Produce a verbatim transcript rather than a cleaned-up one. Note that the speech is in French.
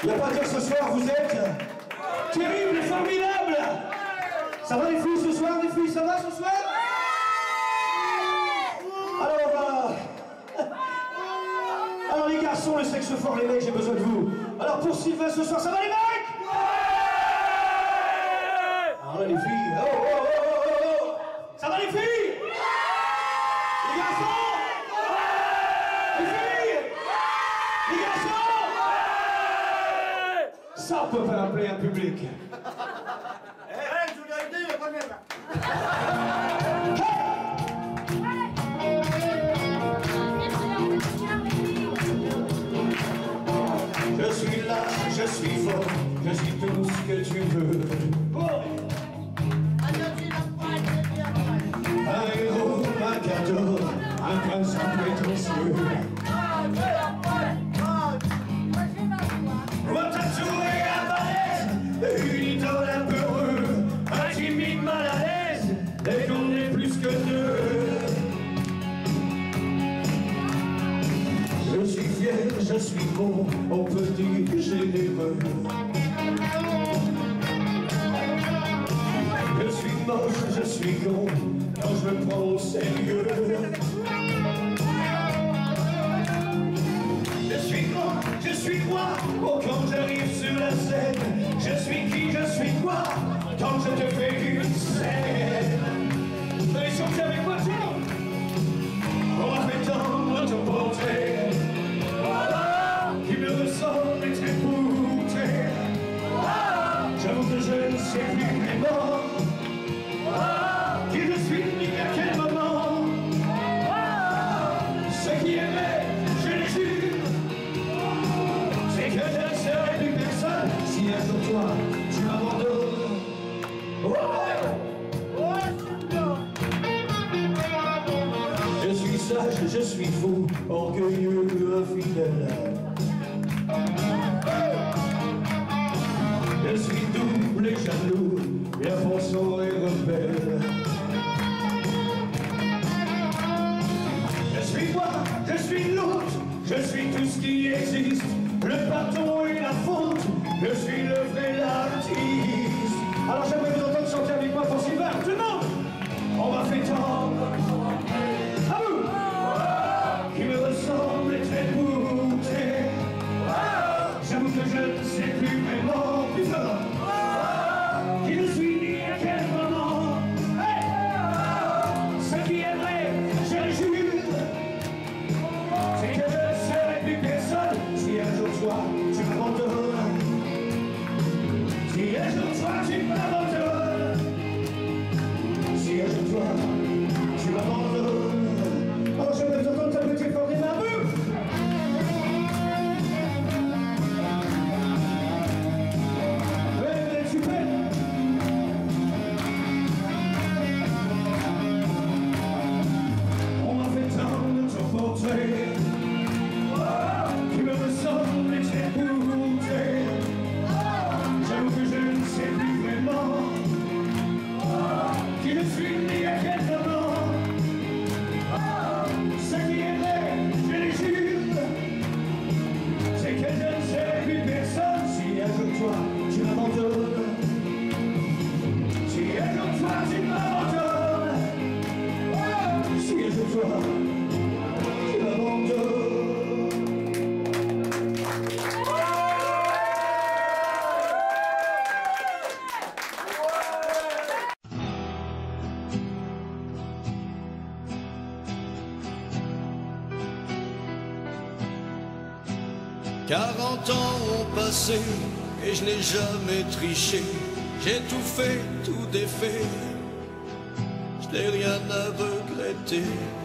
Il n'y a pas à dire ce soir, vous êtes terrible et formidable. Ça va les filles ce soir, les filles, ça va ce soir? Alors on va... Alors les garçons, le sexe fort, les mecs, j'ai besoin de vous. Alors pour Sylvain ce soir, ça va les mecs? Alors là les filles, oh oh oh oh oh. Ça va les filles? Les garçons? Les filles? Les garçons? Ça on peut faire appeler un public. Je suis là, je suis fort, je suis tout ce que tu veux. Un héros, un cadeau, un prince un prétentieux. Moi tatoué à balèze, une idole un peu heureux, un timide mal à l'aise, et qu'on est plus que deux. Je suis fier, je suis bon, on peut dire généreux. Je suis moche, je suis con, quand je me prends au sérieux. Je suis grand, je suis quoi, oh, quand j'arrive sur la scène. Je suis qui, je suis quoi, quand je te fais une scène. Vous allez chanter avec moi, tout le monde. On va faire tendre ton portrait, qui me ressemble et très pouté. J'avoue que je ne sais plus vraiment qui je suis ni à quel moment. Ce qui est vrai, je le jure, c'est que je ne serai plus personne si un jour toi tu m'abandonnes. Je suis sage, je suis fou, orgueilleux, infidèle. Je suis double et jaloux, bien pensant et rebelle. Je suis moi, je suis l'autre, je suis tout ce qui existe, le pardon et la faute, je suis le vrai l'artiste. Alors j'aimerais vous entendre chanter avec moi pour Sylvain, tout le monde. On va fêtendre à vous, qui me ressemble et très bouté. J'avoue que je ne sais plus vraiment, plus fort, qui je suis ni à quel moment. Hey, ce qui est vrai, je le jure, c'est que je ne serai plus personne si un jour toi tu m'abandonnes. Si un jour toi tu m'abandonnes. Si un jour toi tu m'abandonnes. Alors je vais vous entendre taper fort des mains. Qui me ressemble et très bouté. J'avoue que je ne sais plus vraiment qui je suis ni à quel moment. Ce qui est vrai, je le jure, c'est que je ne serai plus personne si un jour toi tu m'abandonnes. Si un jour toi tu m'abandonnes. Si un jour toi tu m'abandonnes. Quarante ans ont passé et je n'ai jamais triché. J'ai tout fait, tout défait, je n'ai rien à regretter.